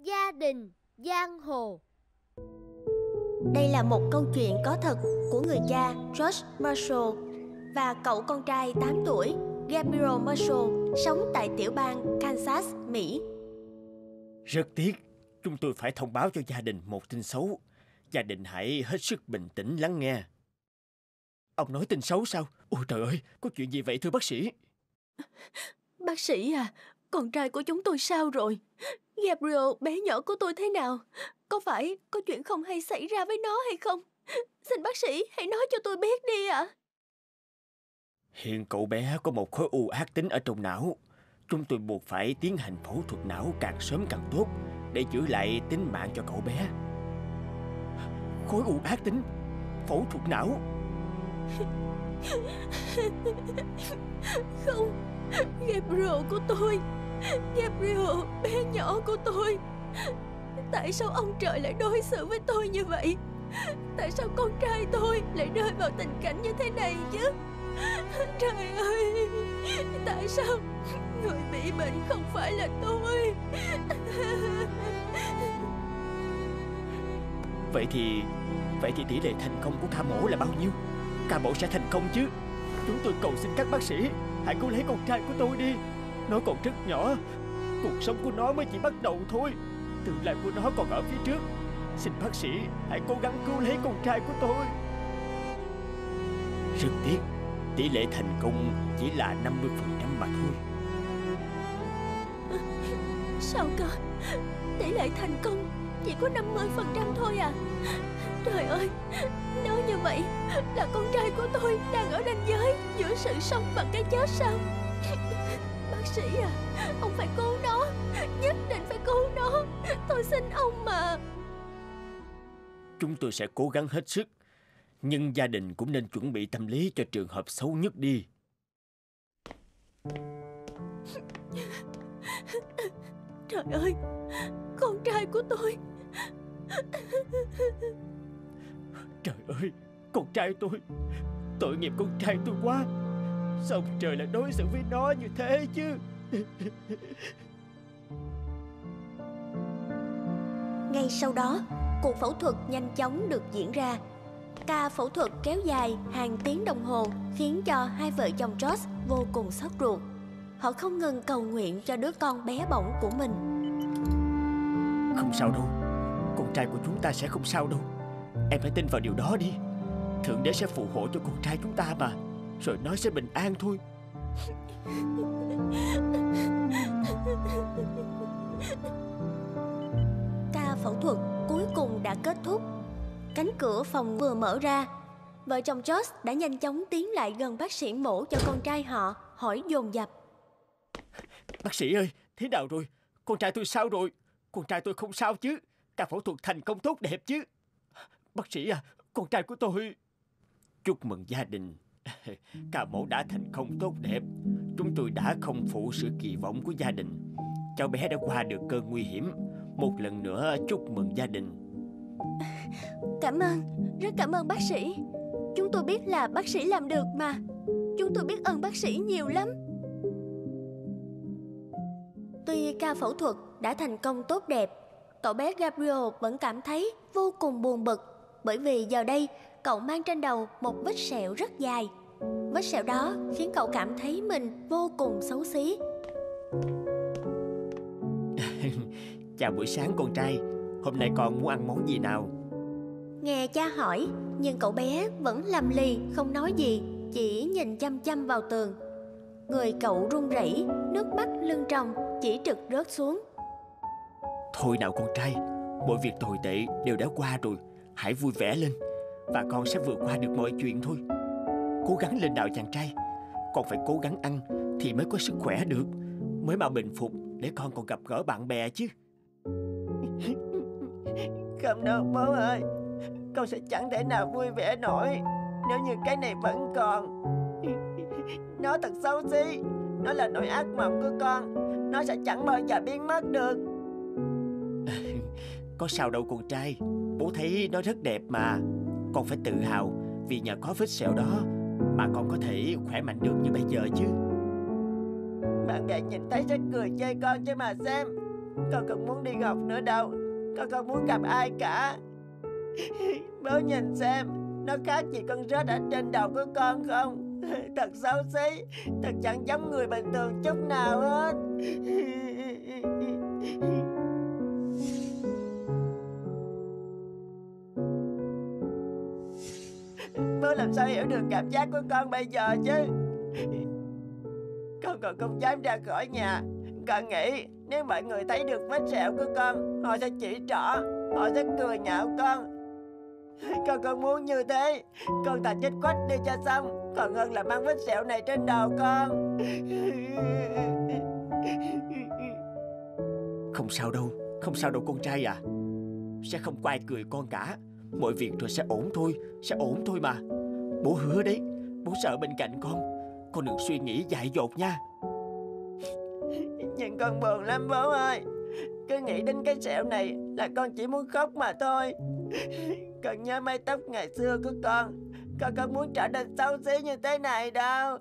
Gia đình giang hồ. Đây là một câu chuyện có thật của người cha George Marshall và cậu con trai 8 tuổi Gabriel Marshall sống tại tiểu bang Kansas, Mỹ. Rất tiếc, chúng tôi phải thông báo cho gia đình một tin xấu. Gia đình hãy hết sức bình tĩnh lắng nghe. Ông nói tin xấu sao? Ôi trời ơi, có chuyện gì vậy thưa bác sĩ? Bác sĩ à, con trai của chúng tôi sao rồi? Gabriel bé nhỏ của tôi thế nào? Có phải có chuyện không hay xảy ra với nó hay không? Xin bác sĩ hãy nói cho tôi biết đi ạ. Hiện cậu bé có một khối u ác tính ở trong não. Chúng tôi buộc phải tiến hành phẫu thuật não càng sớm càng tốt để giữ lại tính mạng cho cậu bé. Khối u ác tính? Phẫu thuật não? Không, Gabriel của tôi, Gabriel bé nhỏ của tôi. Tại sao ông trời lại đối xử với tôi như vậy? Tại sao con trai tôi lại rơi vào tình cảnh như thế này chứ? Trời ơi, tại sao người bị bệnh không phải là tôi? Vậy thì tỷ lệ thành công của ca mổ là bao nhiêu? Ca mổ sẽ thành công chứ? Chúng tôi cầu xin các bác sĩ hãy cứu lấy con trai của tôi đi. Nó còn rất nhỏ, cuộc sống của nó mới chỉ bắt đầu thôi. Tương lai của nó còn ở phía trước. Xin bác sĩ hãy cố gắng cứu lấy con trai của tôi. Rất tiếc, tỷ lệ thành công chỉ là 50% mà thôi. Sao cơ? Tỷ lệ thành công chỉ có 50% thôi à? Trời ơi, nếu như vậy là con trai của tôi đang ở ranh giới giữa sự sống và cái chết sao? Bác sĩ à, ông phải cứu nó, nhất định phải cứu nó. Tôi xin ông mà. Chúng tôi sẽ cố gắng hết sức, nhưng gia đình cũng nên chuẩn bị tâm lý cho trường hợp xấu nhất đi. Trời ơi, con trai của tôi. Trời ơi, con trai tôi. Tội nghiệp con trai tôi quá. Sao trời lại đối xử với nó như thế chứ? Ngay sau đó, cuộc phẫu thuật nhanh chóng được diễn ra. Ca phẫu thuật kéo dài hàng tiếng đồng hồ khiến cho hai vợ chồng George vô cùng xót ruột. Họ không ngừng cầu nguyện cho đứa con bé bỏng của mình. Không sao đâu, con trai của chúng ta sẽ không sao đâu. Em hãy tin vào điều đó đi. Thượng đế sẽ phù hộ cho con trai chúng ta mà. Rồi nó sẽ bình an thôi. Ca phẫu thuật cuối cùng đã kết thúc. Cánh cửa phòng vừa mở ra. Vợ chồng George đã nhanh chóng tiến lại gần bác sĩ mổ cho con trai họ, hỏi dồn dập. Bác sĩ ơi, thế nào rồi? Con trai tôi sao rồi? Con trai tôi không sao chứ? Ca phẫu thuật thành công tốt đẹp chứ? Bác sĩ à, con trai của tôi... Chúc mừng gia đình. Ca mổ đã thành công tốt đẹp. Chúng tôi đã không phụ sự kỳ vọng của gia đình. Cháu bé đã qua được cơn nguy hiểm. Một lần nữa chúc mừng gia đình. Cảm ơn, rất cảm ơn bác sĩ. Chúng tôi biết là bác sĩ làm được mà. Chúng tôi biết ơn bác sĩ nhiều lắm. Tuy ca phẫu thuật đã thành công tốt đẹp, cậu bé Gabriel vẫn cảm thấy vô cùng buồn bực. Bởi vì giờ đây cậu mang trên đầu một vết sẹo rất dài. Vết sẹo đó khiến cậu cảm thấy mình vô cùng xấu xí. Chào buổi sáng con trai. Hôm nay con muốn ăn món gì nào? Nghe cha hỏi, nhưng cậu bé vẫn lầm lì không nói gì, chỉ nhìn chăm chăm vào tường. Người cậu run rẩy, nước mắt lưng tròng chỉ trực rớt xuống. Thôi nào con trai, mọi việc tồi tệ đều đã qua rồi. Hãy vui vẻ lên, và con sẽ vượt qua được mọi chuyện thôi. Cố gắng lên nào chàng trai. Con phải cố gắng ăn thì mới có sức khỏe được, mới mau bình phục để con còn gặp gỡ bạn bè chứ. Không đâu bố ơi, con sẽ chẳng thể nào vui vẻ nổi nếu như cái này vẫn còn. Nó thật xấu xí. Nó là nỗi ác mộng của con. Nó sẽ chẳng bao giờ biến mất được. Có sao đâu con trai. Bố thấy nó rất đẹp mà. Con phải tự hào vì nhờ có vết sẹo đó mà con có thể khỏe mạnh được như bây giờ chứ. Bạn bè nhìn thấy sẽ cười chê con chứ mà xem. Con không muốn đi học nữa đâu. Con không muốn gặp ai cả. Bố nhìn xem, nó khác gì con rết ở trên đầu của con không? Thật xấu xí, thật chẳng giống người bình thường chút nào hết. Bố làm sao hiểu được cảm giác của con bây giờ chứ? Con còn không dám ra khỏi nhà. Con nghĩ nếu mọi người thấy được vết sẹo của con, họ sẽ chỉ trỏ, họ sẽ cười nhạo con. Con không muốn như thế. Con thà chết quách đi cho xong, còn hơn là mang vết sẹo này trên đầu con. Không sao đâu, không sao đâu con trai à. Sẽ không có ai cười con cả. Mọi việc rồi sẽ ổn thôi, sẽ ổn thôi mà. Bố hứa đấy, bố sợ bên cạnh con đừng suy nghĩ dại dột nha. Nhưng con buồn lắm bố ơi. Cứ nghĩ đến cái sẹo này là con chỉ muốn khóc mà thôi. Con nhớ mái tóc ngày xưa của con không muốn trở nên xấu xí như thế này đâu.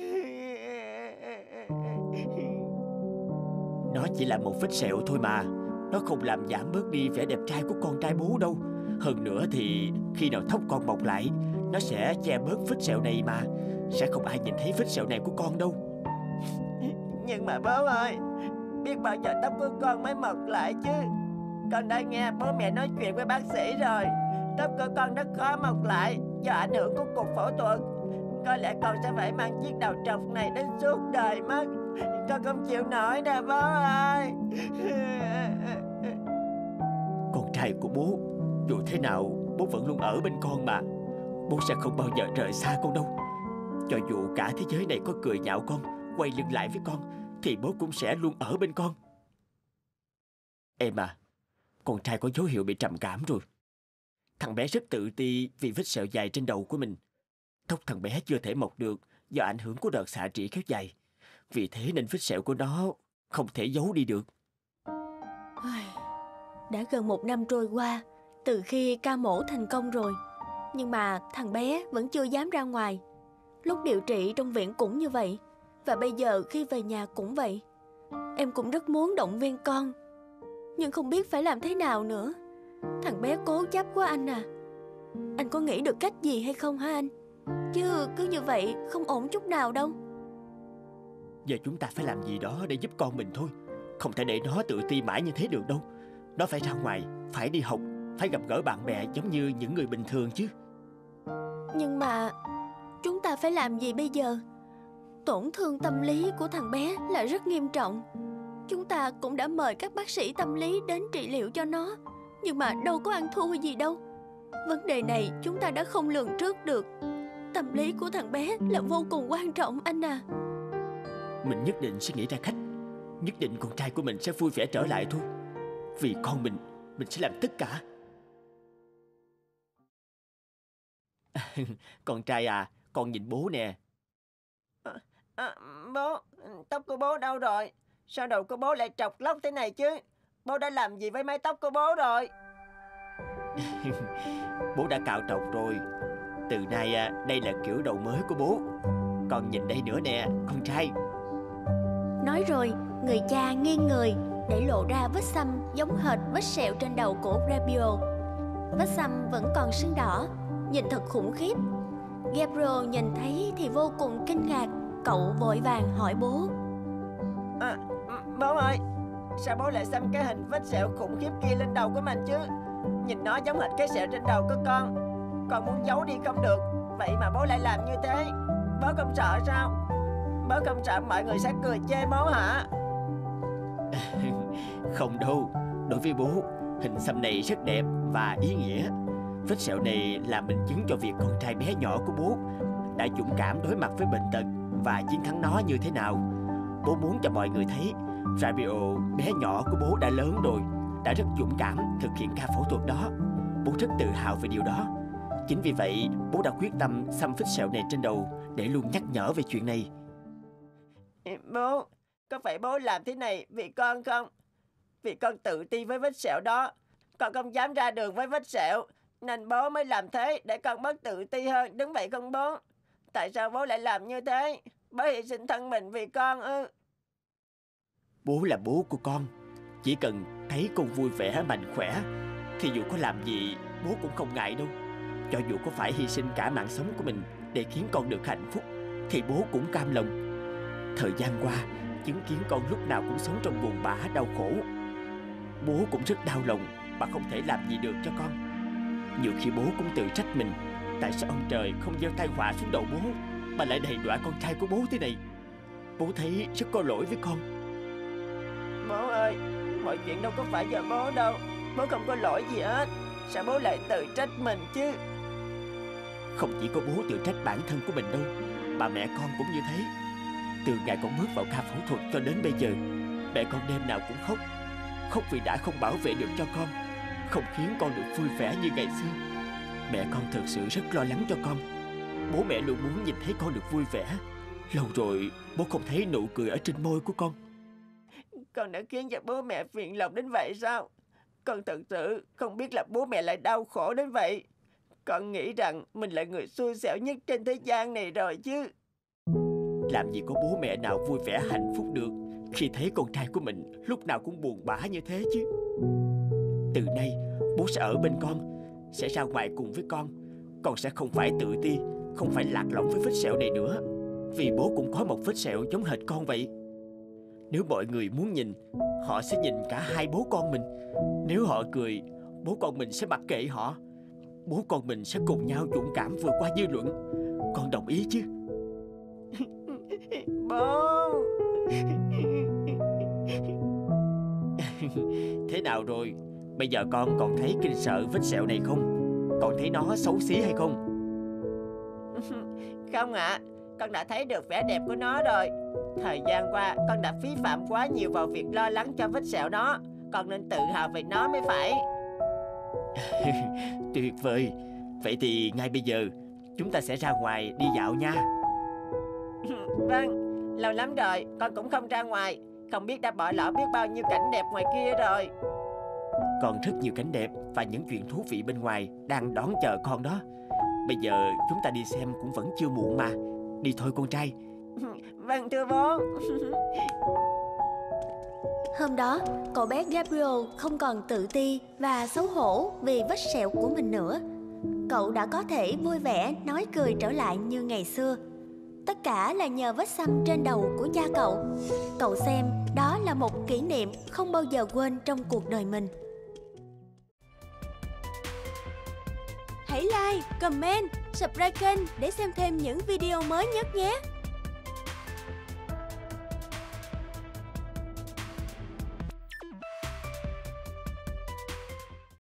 Nó chỉ là một vết sẹo thôi mà. Nó không làm giảm bớt đi vẻ đẹp trai của con trai bố đâu. Hơn nữa thì khi nào tóc con mọc lại, nó sẽ che bớt vết sẹo này mà. Sẽ không ai nhìn thấy vết sẹo này của con đâu. Nhưng mà bố ơi, biết bao giờ tóc của con mới mọc lại chứ? Con đã nghe bố mẹ nói chuyện với bác sĩ rồi. Tóc của con rất khó mọc lại do ảnh hưởng của cuộc phẫu thuật. Có lẽ con sẽ phải mang chiếc đầu trọc này đến suốt đời mất. Con không chịu nổi đâu bố ơi. Con trai của bố, dù thế nào bố vẫn luôn ở bên con mà. Bố sẽ không bao giờ rời xa con đâu. Cho dù cả thế giới này có cười nhạo con, quay lưng lại với con, thì bố cũng sẽ luôn ở bên con. Em à, con trai có dấu hiệu bị trầm cảm rồi. Thằng bé rất tự ti vì vết sẹo dài trên đầu của mình. Tóc thằng bé chưa thể mọc được do ảnh hưởng của đợt xạ trị kéo dài. Vì thế nên vết sẹo của nó không thể giấu đi được. Đã gần 1 năm trôi qua từ khi ca mổ thành công rồi, nhưng mà thằng bé vẫn chưa dám ra ngoài. Lúc điều trị trong viện cũng như vậy, và bây giờ khi về nhà cũng vậy. Em cũng rất muốn động viên con, nhưng không biết phải làm thế nào nữa. Thằng bé cố chấp quá anh à. Anh có nghĩ được cách gì hay không hả anh? Chứ cứ như vậy không ổn chút nào đâu. Giờ chúng ta phải làm gì đó để giúp con mình thôi. Không thể để nó tự ti mãi như thế được đâu. Nó phải ra ngoài, phải đi học, phải gặp gỡ bạn bè giống như những người bình thường chứ. Nhưng mà chúng ta phải làm gì bây giờ? Tổn thương tâm lý của thằng bé là rất nghiêm trọng. Chúng ta cũng đã mời các bác sĩ tâm lý đến trị liệu cho nó, nhưng mà đâu có ăn thua gì đâu. Vấn đề này chúng ta đã không lường trước được. Tâm lý của thằng bé là vô cùng quan trọng anh à. Mình nhất định sẽ nghĩ ra cách. Nhất định con trai của mình sẽ vui vẻ trở lại thôi. Vì con mình sẽ làm tất cả. Con trai à, con nhìn bố nè. Bố, tóc của bố đâu rồi? Sao đầu của bố lại trọc lóc thế này chứ? Bố đã làm gì với mái tóc của bố rồi? Bố đã cạo trọc rồi. Từ nay đây là kiểu đầu mới của bố. Con nhìn đây nữa nè, con trai. Nói rồi, người cha nghiêng người để lộ ra vết xăm giống hệt vết sẹo trên đầu của Gabriel. Vết xăm vẫn còn sưng đỏ, nhìn thật khủng khiếp. Gabriel nhìn thấy thì vô cùng kinh ngạc. Cậu vội vàng hỏi bố. Bố ơi, sao bố lại xăm cái hình vết sẹo khủng khiếp kia lên đầu của mình chứ? Nhìn nó giống hệt cái sẹo trên đầu của con. Con muốn giấu đi không được, vậy mà bố lại làm như thế. Bố không sợ sao? Bố không sợ mọi người sẽ cười chê bố hả? Không đâu. Đối với bố, hình xăm này rất đẹp và ý nghĩa. Vết sẹo này là minh chứng cho việc con trai bé nhỏ của bố đã dũng cảm đối mặt với bệnh tật và chiến thắng nó như thế nào. Bố muốn cho mọi người thấy Fabio bé nhỏ của bố đã lớn rồi, đã rất dũng cảm thực hiện ca phẫu thuật đó. Bố rất tự hào về điều đó. Chính vì vậy bố đã quyết tâm xăm vết sẹo này trên đầu để luôn nhắc nhở về chuyện này. Bố, có phải bố làm thế này vì con không? Vì con tự ti với vết sẹo đó. Con không dám ra đường với vết sẹo, nên bố mới làm thế để con bớt tự ti hơn, đúng vậy không bố? Tại sao bố lại làm như thế? Bố hy sinh thân mình vì con ư? Bố là bố của con. Chỉ cần thấy con vui vẻ, mạnh khỏe thì dù có làm gì bố cũng không ngại đâu. Cho dù có phải hy sinh cả mạng sống của mình để khiến con được hạnh phúc thì bố cũng cam lòng. Thời gian qua, chứng kiến con lúc nào cũng sống trong buồn bã, đau khổ, bố cũng rất đau lòng mà không thể làm gì được cho con. Nhiều khi bố cũng tự trách mình, tại sao ông trời không gieo tai họa xuống đầu bố mà lại đầy đọa con trai của bố thế này. Bố thấy rất có lỗi với con. Bố ơi, mọi chuyện đâu có phải do bố đâu. Bố không có lỗi gì hết. Sao bố lại tự trách mình chứ? Không chỉ có bố tự trách bản thân của mình đâu, mà mẹ con cũng như thế. Từ ngày con bước vào ca phẫu thuật cho đến bây giờ, mẹ con đêm nào cũng khóc. Khóc vì đã không bảo vệ được cho con, không khiến con được vui vẻ như ngày xưa. Mẹ con thực sự rất lo lắng cho con. Bố mẹ luôn muốn nhìn thấy con được vui vẻ. Lâu rồi bố không thấy nụ cười ở trên môi của con. Con đã khiến cho bố mẹ phiền lòng đến vậy sao? Con thật sự không biết là bố mẹ lại đau khổ đến vậy. Con nghĩ rằng mình là người xui xẻo nhất trên thế gian này rồi chứ. Làm gì có bố mẹ nào vui vẻ hạnh phúc được khi thấy con trai của mình lúc nào cũng buồn bã như thế chứ. Từ nay bố sẽ ở bên con, sẽ ra ngoài cùng với con. Con sẽ không phải tự ti, không phải lạc lõng với vết sẹo này nữa, vì bố cũng có một vết sẹo giống hệt con vậy. Nếu mọi người muốn nhìn, họ sẽ nhìn cả hai bố con mình. Nếu họ cười, bố con mình sẽ mặc kệ họ. Bố con mình sẽ cùng nhau dũng cảm vượt qua dư luận. Con đồng ý chứ? Bố. Thế nào rồi? Bây giờ con còn thấy kinh sợ vết sẹo này không? Con thấy nó xấu xí hay không? Không ạ, con đã thấy được vẻ đẹp của nó rồi. Thời gian qua con đã phí phạm quá nhiều vào việc lo lắng cho vết sẹo đó. Con nên tự hào về nó mới phải. Tuyệt vời. Vậy thì ngay bây giờ chúng ta sẽ ra ngoài đi dạo nha. Vâng, lâu lắm rồi con cũng không ra ngoài. Không biết đã bỏ lỡ biết bao nhiêu cảnh đẹp ngoài kia rồi. Còn rất nhiều cảnh đẹp và những chuyện thú vị bên ngoài đang đón chờ con đó. Bây giờ chúng ta đi xem cũng vẫn chưa muộn mà. Đi thôi con trai. Vâng thưa bố. Hôm đó, cậu bé Gabriel không còn tự ti và xấu hổ vì vết sẹo của mình nữa. Cậu đã có thể vui vẻ nói cười trở lại như ngày xưa. Tất cả là nhờ vết xăm trên đầu của cha cậu. Cậu xem đó là một kỷ niệm không bao giờ quên trong cuộc đời mình. Hãy like, comment, subscribe kênh để xem thêm những video mới nhất nhé!